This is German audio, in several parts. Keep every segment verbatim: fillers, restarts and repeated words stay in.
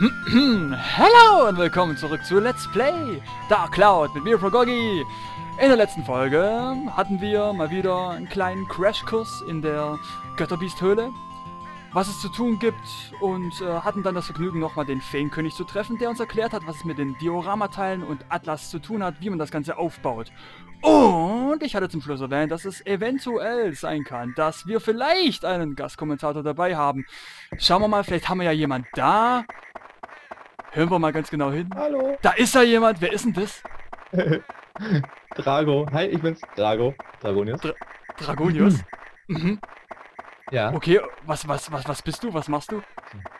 Hallo und willkommen zurück zu Let's Play Dark Cloud mit mir, Frogoggy. In der letzten Folge hatten wir mal wieder einen kleinen Crashkurs in der Götterbiesthöhle, was es zu tun gibt, und äh, hatten dann das Vergnügen, nochmal den Feenkönig zu treffen, der uns erklärt hat, was es mit den Dioramateilen und Atlas zu tun hat, wie man das Ganze aufbaut. Und ich hatte zum Schluss erwähnt, dass es eventuell sein kann, dass wir vielleicht einen Gastkommentator dabei haben. Schauen wir mal, vielleicht haben wir ja jemand da. Hören wir mal ganz genau hin. Hallo. Da ist ja jemand. Wer ist denn das? Drago. Hi, ich bin's. Drago. Dragonius. Dra Dragonius? Mhm. Ja. Okay, was, was, was, was bist du? Was machst du?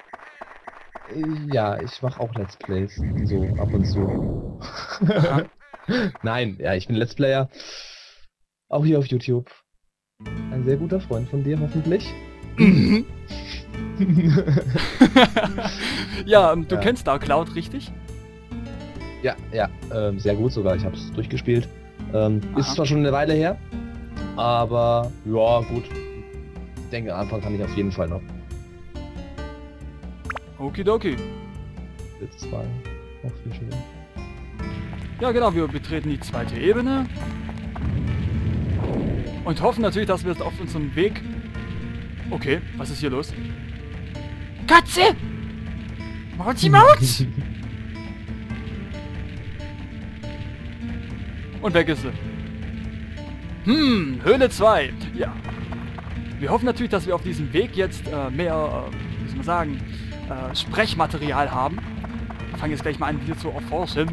Ja, ich mache auch Let's Plays. So, ab und zu. Nein, ja, ich bin Let's Player. Auch hier auf YouTube. Ein sehr guter Freund von dir, hoffentlich. Mhm. Ja, du Ja. kennst Dark Cloud, richtig? Ja, ja, ähm, sehr gut sogar. Ich habe es durchgespielt. Ähm, Aha. ist zwar schon eine Weile her, aber ja, gut. Ich denke, anfangen kann ich auf jeden Fall noch. Okidoki. Jetzt zwei. Auch viel schön. Ja, genau, wir betreten die zweite Ebene. Und hoffen natürlich, dass wir es auf unserem Weg... Okay, was ist hier los? Katze! Mauzi Mauz! Und weg ist sie. Hm, Höhle zwei. Ja. Wir hoffen natürlich, dass wir auf diesem Weg jetzt äh, mehr, äh, wie soll man sagen, äh, Sprechmaterial haben. Wir fangen jetzt gleich mal an, hier zu erforschen.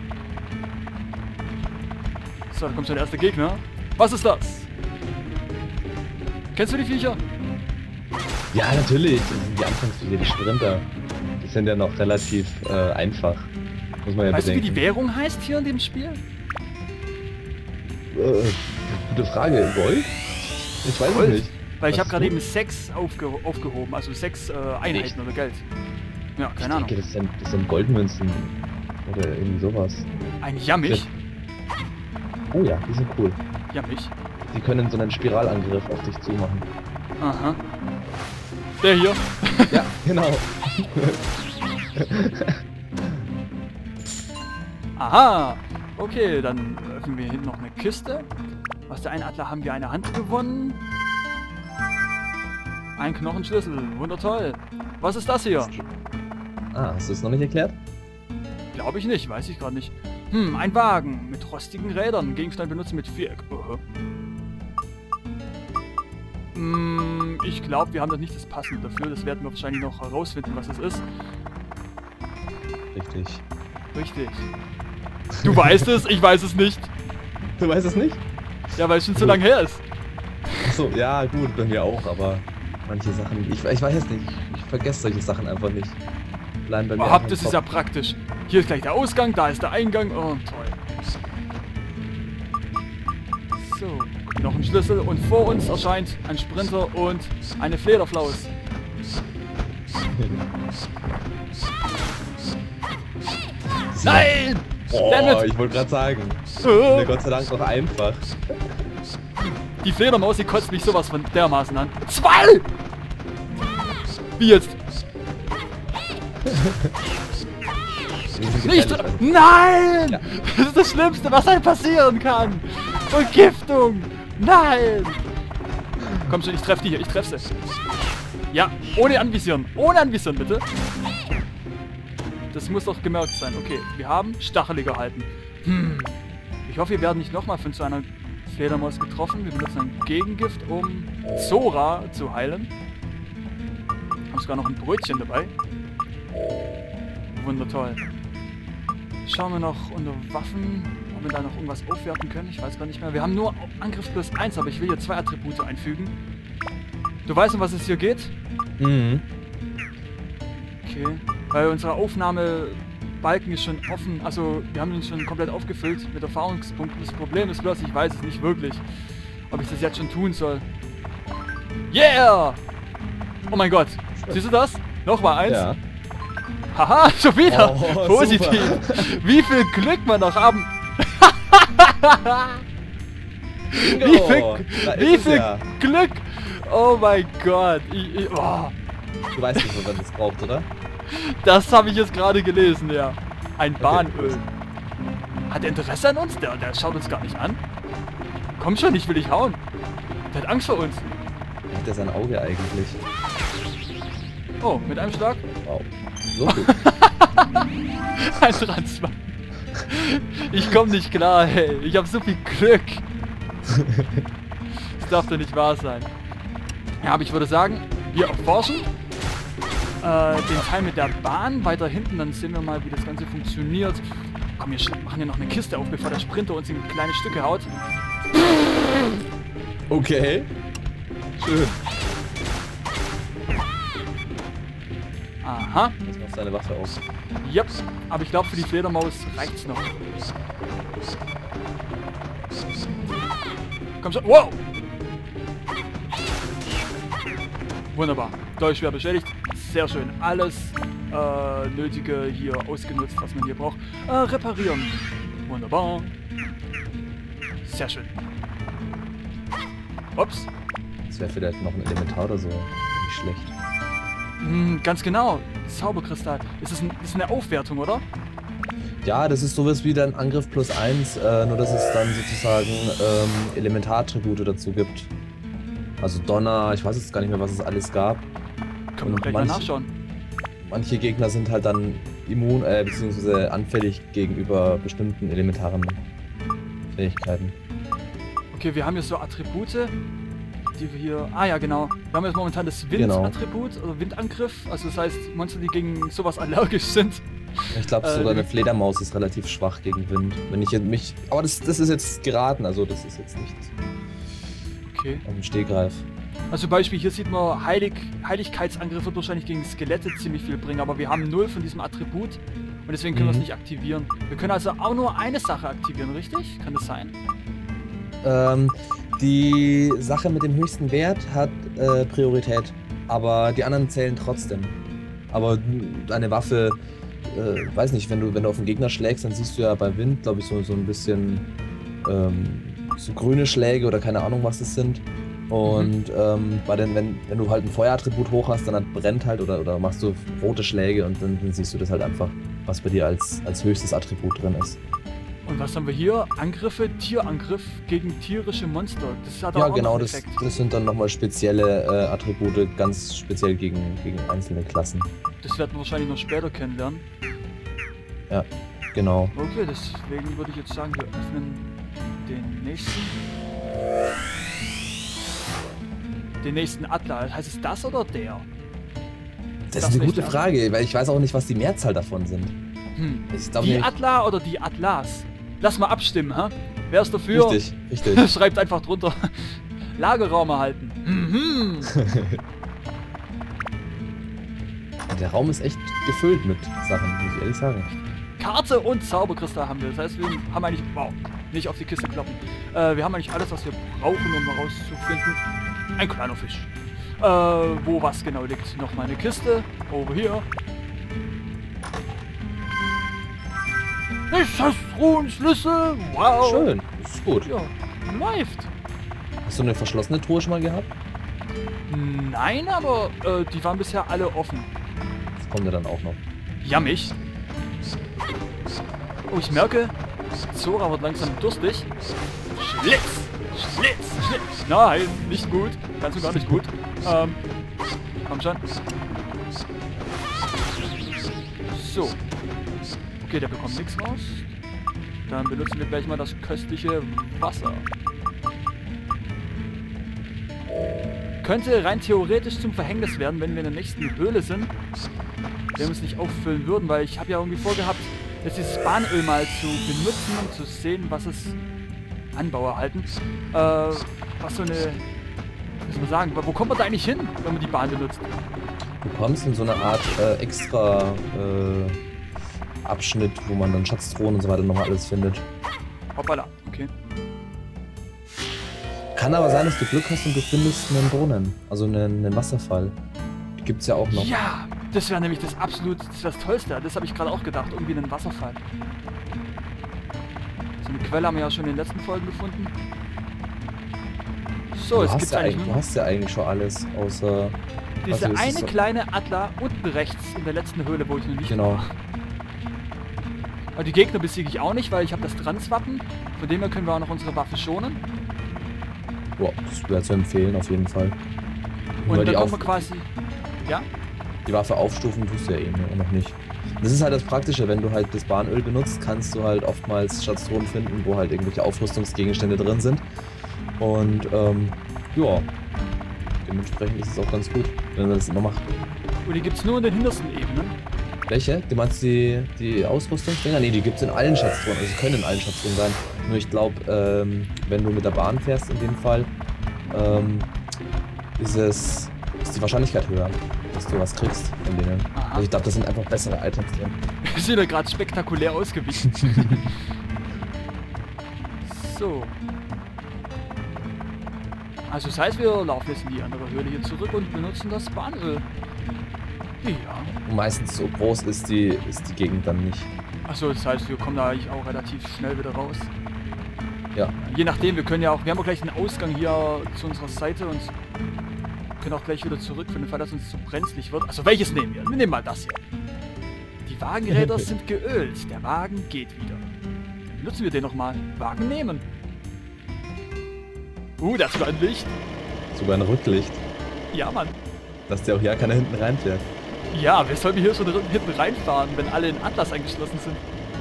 So, da kommt schon der erste Gegner. Was ist das? Kennst du die Viecher? Ja, natürlich. Das sind die Anfangsviecher, die Sprinter. Die sind ja noch relativ äh, einfach. Muss man ja Weißt du, wie bedenken. die Währung heißt hier in dem Spiel? Äh, gute Frage. Gold? Ich weiß Gold? es nicht. Weil ich Was habe gerade ist eben sechs aufge aufgehoben, also sechs äh, Einheiten Echt? oder Geld. Ja, Ich keine Ahnung. denke, das sind, das sind Goldmünzen. Oder irgendwie sowas. Ein Jammich? Oh ja, die sind cool. Jammich? Die können so einen Spiralangriff auf dich zumachen. Aha. Der hier? Ja, genau. Aha! Okay, dann öffnen wir hinten noch eine Kiste. Aus der einen Adler haben wir eine Hand gewonnen. Ein Knochenschlüssel. Wundertoll. Was ist das hier? Ah, hast du es noch nicht erklärt? Glaube ich nicht, weiß ich gerade nicht. Hm, ein Wagen mit rostigen Rädern. Gegenstand benutzen mit Viereck. Uh-huh. Hm, ich glaube, wir haben da nicht das Passende dafür. Das werden wir wahrscheinlich noch herausfinden, was es ist. Richtig. Richtig. Du weißt es, ich weiß es nicht. Du weißt es nicht? Ja, weil es schon zu lange her ist. Achso, ja gut, bei mir auch, aber manche Sachen, ich, ich weiß es nicht, ich, ich vergesse solche Sachen einfach nicht. Bleiben bei mir Oh, einfach im das ist Kopf. ja praktisch. Hier ist gleich der Ausgang, da ist der Eingang. Oh, toll. So, noch ein Schlüssel und vor uns erscheint ein Sprinter und eine Flederflaus. Nein! Oh, Dammit! ich wollte gerade sagen, Oh. mir Gott sei Dank noch einfach. Die Fledermaus, die kotzt mich sowas von dermaßen an. Zwei! Wie jetzt? Nicht! gefährlich, also. Nein! Ja. Das ist das Schlimmste, was einem passieren kann! Vergiftung! Nein! Komm schon, ich treff die hier, ich treff sie. Ja, ohne anvisieren. Ohne anvisieren, bitte. Das muss doch gemerkt sein. Okay, wir haben Stachelig erhalten. Hm. Ich hoffe, wir werden nicht nochmal von so einer Fledermaus getroffen. Wir benutzen ein Gegengift, um Zora zu heilen. Haben sogar noch ein Brötchen dabei. Wundertoll. Schauen wir noch unter Waffen, ob wir da noch irgendwas aufwerten können. Ich weiß gar nicht mehr. Wir haben nur Angriff plus eins, aber ich will hier zwei Attribute einfügen. Du weißt, um was es hier geht? Mhm. Okay. Weil unsere Aufnahmebalken ist schon offen. Also, wir haben ihn schon komplett aufgefüllt mit Erfahrungspunkten. Das Problem ist bloß, ich weiß es nicht wirklich, ob ich das jetzt schon tun soll. Yeah! Oh mein Gott. Siehst du das? Nochmal eins. Ja. Haha, schon wieder. Oh, Positiv. super. Wie viel Glück wir noch haben. Bingo, Wie viel, da ist wie es viel ja. Glück. Oh mein Gott. Ich, ich, oh. Du weißt nicht, wo man das braucht, oder? Das habe ich jetzt gerade gelesen, ja. Ein Bahnöl. Hat er Interesse an uns? Der, der schaut uns gar nicht an. Komm schon, ich will dich hauen. Der hat Angst vor uns. Hat er sein Auge eigentlich? Oh, mit einem Schlag? Wow. So gut. Ein Transfer. Ich komm nicht klar, hey. Ich habe so viel Glück. Das darf doch nicht wahr sein. Ja, aber ich würde sagen, wir erforschen äh, den Teil mit der Bahn weiter hinten. Dann sehen wir mal, wie das Ganze funktioniert. Komm, wir machen hier noch eine Kiste auf, bevor der Sprinter uns in kleine Stücke haut. Okay. Schön. Aha. Jetzt macht seine Waffe aus. Yep. Aber ich glaube, für die Fledermaus reicht's noch. Komm schon. Wow! Wunderbar. Dolch schwer beschädigt. Sehr schön. Alles äh, Nötige hier ausgenutzt, was man hier braucht. Äh, reparieren. Wunderbar. Sehr schön. Ups. Das wäre vielleicht noch ein Elementar oder so. Nicht schlecht. Hm, ganz genau. Zauberkristall. Ist das, ein, das ist eine Aufwertung, oder? Ja, das ist sowas wie dein Angriff plus eins, äh, nur dass es dann sozusagen ähm, Elementartribute dazu gibt. Also Donner, ich weiß jetzt gar nicht mehr, was es alles gab. Können wir gleich mal nachschauen. Manche Gegner sind halt dann immun, äh, beziehungsweise anfällig gegenüber bestimmten elementaren Fähigkeiten. Okay, wir haben hier so Attribute, die wir hier... Ah ja, genau. Wir haben jetzt momentan das Windattribut, genau. Oder Windangriff. Also das heißt, Monster, die gegen sowas allergisch sind. Ich glaube, so äh, eine Fledermaus ist relativ schwach gegen Wind. Wenn ich jetzt mich... Aber das, das ist jetzt geraten, also das ist jetzt nicht okay. Auf dem Stehgreif. Also Beispiel, hier sieht man, Heilig, Heiligkeitsangriff wird wahrscheinlich gegen Skelette ziemlich viel bringen, aber wir haben null von diesem Attribut und deswegen können mhm. wir es nicht aktivieren. Wir können also auch nur eine Sache aktivieren, richtig? Kann das sein? Ähm, die Sache mit dem höchsten Wert hat äh, Priorität, aber die anderen zählen trotzdem. Aber eine Waffe, äh, weiß nicht, wenn du, wenn du auf den Gegner schlägst, dann siehst du ja bei Wind, glaube ich, so, so ein bisschen ähm, so grüne Schläge oder keine Ahnung, was das sind. Und mhm. ähm, bei den, wenn, wenn du halt ein Feuerattribut hoch hast, dann halt brennt halt oder, oder machst du rote Schläge und dann, dann siehst du das halt einfach, was bei dir als, als höchstes Attribut drin ist. Und was haben wir hier? Angriffe, Tierangriff gegen tierische Monster. Das hat ja, auch genau, noch das, Effekt. das sind dann nochmal spezielle äh, Attribute, ganz speziell gegen, gegen einzelne Klassen. Das werden wir wahrscheinlich noch später kennenlernen. Ja, genau. Okay, deswegen würde ich jetzt sagen, wir öffnen den nächsten. Den nächsten Atlas. Heißt es das oder der? Das, das ist eine gute der? Frage, weil ich weiß auch nicht, was die Mehrzahl davon sind. Hm. Ich glaub, die nicht... Atla oder die Atlas? Lass mal abstimmen, hä? Wer ist dafür? Richtig, richtig. Schreibt einfach drunter. Lagerraum erhalten. Mhm. Der Raum ist echt gefüllt mit Sachen, muss ich ehrlich sagen. Karte und Zauberkristall haben wir. Das heißt, wir haben eigentlich... Wow, nicht auf die Kiste kloppen. Äh, wir haben eigentlich alles, was wir brauchen, um herauszufinden. Ein kleiner Fisch. Äh, wo was genau liegt? Noch mal eine Kiste. Over hier. Ich heißt Ruhenschlüssel. Wow. Schön, das ist gut. Ja, läuft. Hast du eine verschlossene Truhe schon mal gehabt? Nein, aber äh, die waren bisher alle offen. Das kommt ja dann auch noch. Jammig. Oh, ich merke, Zora wird langsam durstig. Schlitz! Schlitz! Schlitz! Nein, nicht gut. Ganz und gar nicht gut. Ähm, komm schon. So. Okay, der bekommt nichts raus. Dann benutzen wir gleich mal das köstliche Wasser. Könnte rein theoretisch zum Verhängnis werden, wenn wir in der nächsten Höhle sind. Wenn wir es nicht auffüllen würden, weil ich habe ja irgendwie vorgehabt, jetzt dieses Bahnöl mal zu benutzen, um zu sehen, was es Anbau erhalten. Äh, was so eine... Was soll man sagen? Wo kommt man da eigentlich hin, wenn man die Bahn benutzt? Du kommst in so eine Art äh, extra äh, Abschnitt, wo man dann Schatztruhen und so weiter nochmal alles findet. Hoppala, okay. Kann aber sein, dass du Glück hast und du findest einen Brunnen, also einen, einen Wasserfall. Die gibt's ja auch noch. Ja, das wäre nämlich das absolut, das, das Tollste. Das habe ich gerade auch gedacht, irgendwie einen Wasserfall. So eine Quelle haben wir ja schon in den letzten Folgen gefunden. So, du es hast gibt ja eigentlich... Du hast ja eigentlich schon alles, außer Diese Also ist es eine so- kleine Atla unten rechts in der letzten Höhle, wo ich noch nicht Genau. war. Aber die Gegner besiege ich auch nicht, weil ich habe das Transwappen. Von dem her können wir auch noch unsere Waffe schonen. Boah, das wäre zu empfehlen, auf jeden Fall. Und Weil dann die, kommen wir auf, quasi... Ja? die Waffe aufstufen tust du ja eben noch nicht. Das ist halt das Praktische, wenn du halt das Bahnöl benutzt, kannst du halt oftmals Schatztruhen finden, wo halt irgendwelche Aufrüstungsgegenstände drin sind. Und ähm, ja, dementsprechend ist es auch ganz gut, wenn man das immer macht. Und die gibt es nur in den hintersten Ebenen. Welche? Du meinst die, die Ausrüstungsdinger? Nee, die gibt es in allen Schatztruhen, also sie können in allen Schatztruhen sein. Nur ich glaube, ähm, wenn du mit der Bahn fährst in dem Fall, ähm, ist es ist die Wahrscheinlichkeit höher, dass du was kriegst von denen. Aha. Also ich glaube, das sind einfach bessere Items drin. Wir sind ja gerade spektakulär ausgewichen. So. Also das heißt, wir laufen jetzt in die andere Höhle hier zurück und benutzen das Bahnöl. Ja. Und meistens so groß ist die, ist die Gegend dann nicht. Achso, das heißt, wir kommen da eigentlich auch relativ schnell wieder raus. Ja. Je nachdem, wir können ja auch, wir haben auch gleich einen Ausgang hier zu unserer Seite und können auch gleich wieder zurück, für den Fall, dass uns zu brenzlig wird. Also welches nehmen wir? Wir nehmen mal das hier. Die Wagenräder sind geölt, der Wagen geht wieder. Benutzen wir den nochmal. Wagen nehmen. Uh, das war ein Licht. Sogar ein Rücklicht, Ja, Mann. dass der auch ja keiner hinten reinfährt. Ja, wer soll mir hier schon hinten reinfahren, wenn alle in Atlas eingeschlossen sind?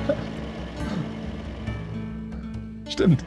Stimmt.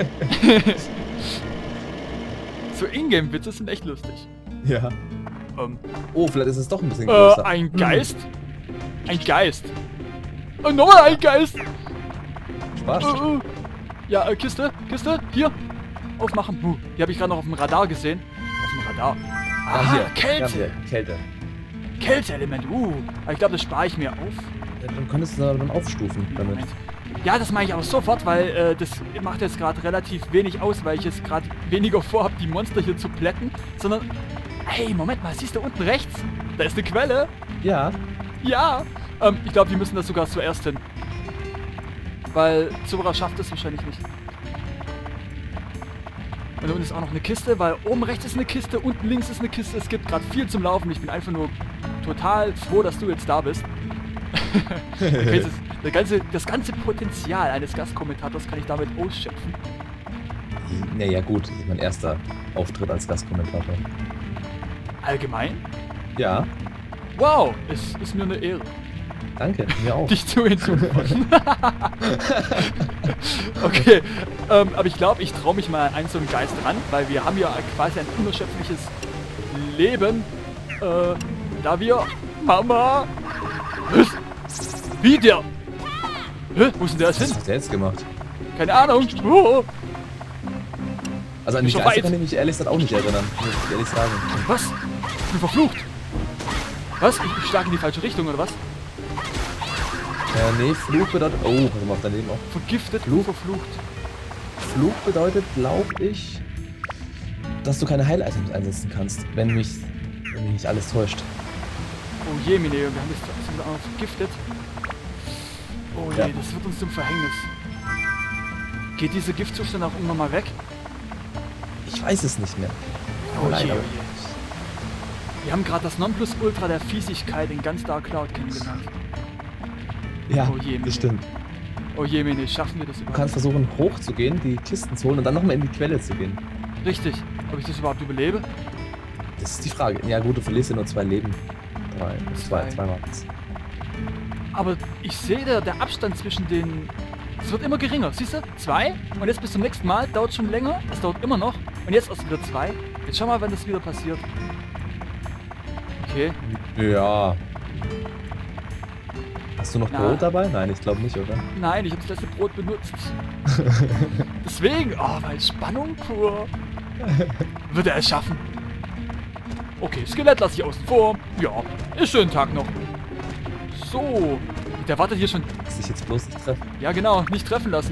So Ingame-Witze sind echt lustig. Ja. Ähm, Oh, vielleicht ist es doch ein bisschen äh, größer. ein Geist? Ein Geist. Oh, nochmal ein Geist! Spaß. Äh, äh. Ja, äh, Kiste, Kiste, hier. Aufmachen. Huh, die habe ich gerade noch auf dem Radar gesehen. Auf dem Radar. Ah, Aha, hier. Kälte. Ja, hier. Kälte. Kälteelement. Uh, aber ich glaube, das spare ich mir auf. Ja, dann könntest du dann aufstufen damit. Moment. Ja, das mache ich auch sofort, weil äh, das macht jetzt gerade relativ wenig aus, weil ich jetzt gerade weniger vorhabe, die Monster hier zu plätten, sondern... Hey, Moment mal, siehst du unten rechts? Da ist eine Quelle. Ja. Ja. Ähm, ich glaube, wir müssen das sogar zuerst hin. Weil Zora schafft es wahrscheinlich nicht. Und da unten ist auch noch eine Kiste, weil oben rechts ist eine Kiste, unten links ist eine Kiste. Es gibt gerade viel zum Laufen. Ich bin einfach nur total froh, dass du jetzt da bist. Okay, das, das, ganze, das ganze Potenzial eines Gastkommentators kann ich damit ausschöpfen. Naja, gut, das ist mein erster Auftritt als Gastkommentator. Allgemein? Ja, Wow, es ist mir eine Ehre, danke, mir auch. dich zu hinzufügen. Okay, ähm, aber ich glaube, ich traue mich mal an so einen Geist ran, weil wir haben ja quasi ein unerschöpfliches Leben, äh, da wir... Mama! Was? Wie der? Hä? Wo ist denn der jetzt Was hin? hat der jetzt gemacht? Keine Ahnung. Oh. Also an die Schon Geister weit. kann ich mich ehrlich gesagt auch nicht erinnern, muss ich ehrlich sagen. Was? Ich bin verflucht. Was? Ich, ich schlage in die falsche Richtung, oder was? Äh, nee, Fluch bedeutet... Oh, warte mal, auf daneben auch. Vergiftet, Fluch? verflucht. Fluch bedeutet, glaube ich, dass du keine Heil-Items einsetzen kannst, wenn mich, wenn mich nicht alles täuscht. Oh je, meine, wir haben jetzt sind wir auch noch vergiftet. Oh je, Ja. das wird uns zum Verhängnis. Geht diese Giftzustand auch irgendwann mal weg? Ich weiß es nicht mehr. Oh je, Leider. oh je. Wir haben gerade das Nonplusultra der Fiesigkeit in ganz Dark Cloud kennengelernt. Ja, Oh je, das stimmt. Oh je, meine, schaffen wir das Du überhaupt? kannst versuchen, hochzugehen, die Kisten zu holen und dann nochmal in die Quelle zu gehen. Richtig. Ob ich das überhaupt überlebe? Das ist die Frage. Ja gut, du verlierst ja nur zwei Leben. Drei, zwei, Zwei. zwei waren's. Aber ich sehe, der, der Abstand zwischen den... Es wird immer geringer. Siehst du? Zwei. Und jetzt bis zum nächsten Mal. Dauert schon länger. Es dauert immer noch. Und jetzt erst wieder zwei. Jetzt schau mal, wann das wieder passiert. Okay. Ja. Hast du noch Na. Brot dabei? Nein, ich glaube nicht, oder? Nein, ich habe das letzte Brot benutzt. Deswegen. Oh, weil Spannung pur. Wird er es schaffen? Okay, Skelett lasse ich außen vor. Ja, ist schön Tag noch. So. Der wartet hier schon. Lass dich jetzt bloß nicht treffen. Ja, genau. Nicht treffen lassen.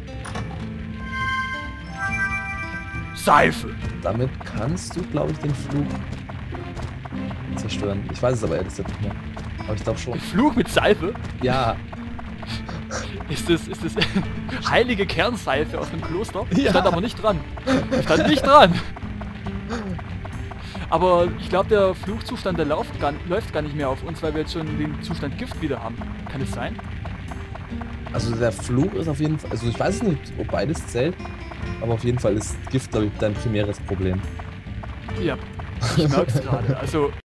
Seife. Damit kannst du, glaube ich, den Flug zerstören. Ich weiß es aber ehrlich gesagt nicht mehr. Aber ich glaube schon. Fluch mit Seife? Ja. Ist das, ist das heilige Kernseife aus dem Kloster? Ja. Stand aber nicht dran. Stand nicht dran. Aber ich glaube, der Fluchzustand, der läuft gar, läuft gar nicht mehr auf uns, weil wir jetzt schon den Zustand Gift wieder haben. Kann es sein? Also der Fluch ist auf jeden Fall, also ich weiß nicht, ob beides zählt, aber auf jeden Fall ist Gift, glaube ich, dein primäres Problem. Ja, ich merke es gerade. Also